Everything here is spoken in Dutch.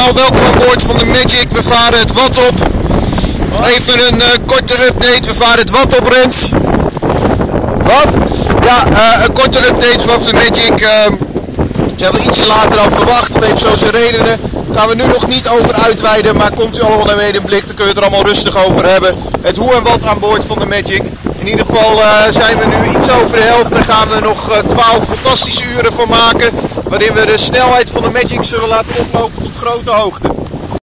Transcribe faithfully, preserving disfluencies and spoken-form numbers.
allemaal, welkom aan boord van de Magic. We varen het Wat op. Even een uh, korte update, we varen het Wat op, Rens. Wat? Ja, uh, een korte update van de Magic. Uh, ze hebben ietsje later dan verwacht, dat heeft zo zijn redenen. Daar gaan we nu nog niet over uitweiden, maar komt u allemaal naar mee in een blik, dan kun je het er allemaal rustig over hebben. Het hoe en wat aan boord van de Magic. In ieder geval uh, zijn we nu iets over de helft, daar gaan we nog uh, twaalf fantastische uren van maken. Waarin we de snelheid van de Magic zullen laten oplopen tot grote hoogte.